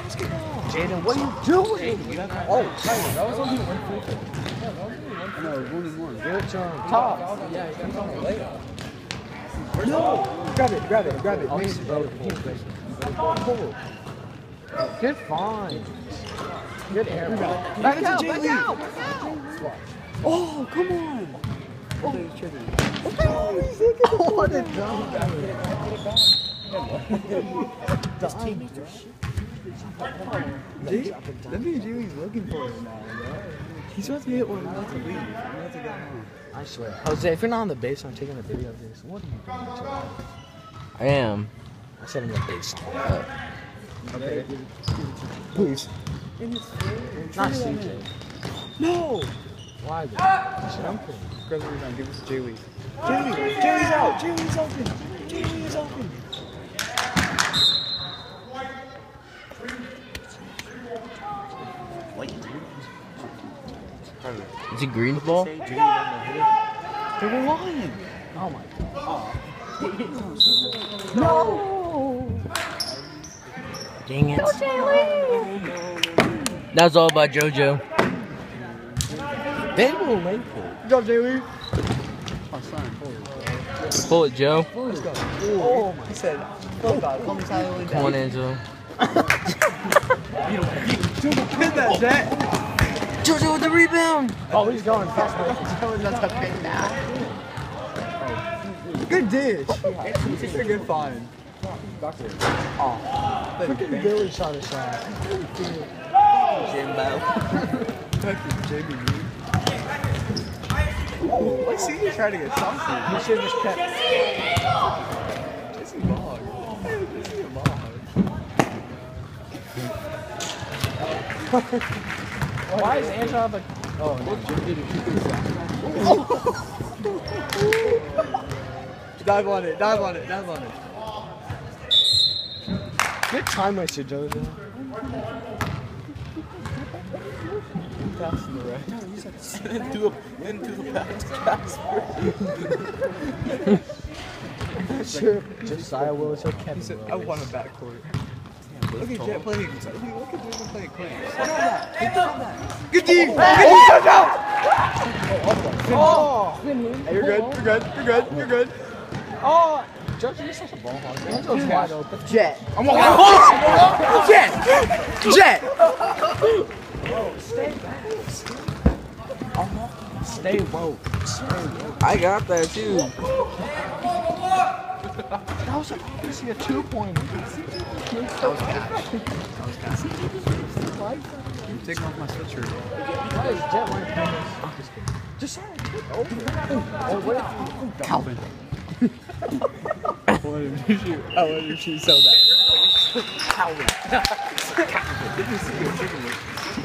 Jaden, what are you doing? Oh, sorry. That was only 1 free throw. I know, 1-1. Give it to him. Top. Yeah, he comes on a layup. No. Grab it. Oh, he's better. Pull. Good find. Good air. Back out. Oh, come on. Oh, What a dumb guy. His teammates are shit. That means Jimmy's looking for it now, bro. He's about to hit one not to leave. I'm about to get home. I swear. Jose, if you're not on the base, I'm taking a video of this. What are you doing to me? I am. I said I'm the base. Okay. Please. Not CJ. No! Why? Dude? I'm kidding. Grab the rebound. Give us to Jay Lee. Jaylee's out! Jaylee's open! Jaylee's open! Is it green ball? They were lying! Oh my god. No! Dang it. That's all about JoJo. They will make it. Good job, Jay Lee! Oh, son. Pull it, Joe. Let's go. Oh, he said, oh God, call me silently. Come on, Angelo. Hit that, Jet! JoJo with the rebound. Oh, he's going fast. Good dish! It's a good find. Oh, look at Billy shot a shot. Jimbo. Thank you, Jamie. Oh, I see you trying to get something. You should just kept. Jesse Bog. Jesse Bog. Why is Angela the? Oh, no, Jimmy did Dive on it. Good time waster, JoJo. Passing the right. Into the Casper. Sure. Josiah Willis or Kevin He said, I Willis. want a backcourt. Look at Jet playing. Look at Jet playing clean. Good D! Oh! Hey, you're good. Oh! JoJo, you're such a ball hog. Angelo's wide open. Jet. I'm walking. Jet! Stay back. Stay woke. I got that too. That was obviously a 2-pointer. I'm taking off my sweatshirt. Why is Jet wearing pants? I'm just kidding. Just say it. Oh, what? Calvin. I wanted to shoot so bad. Calvin. Did you see your chicken?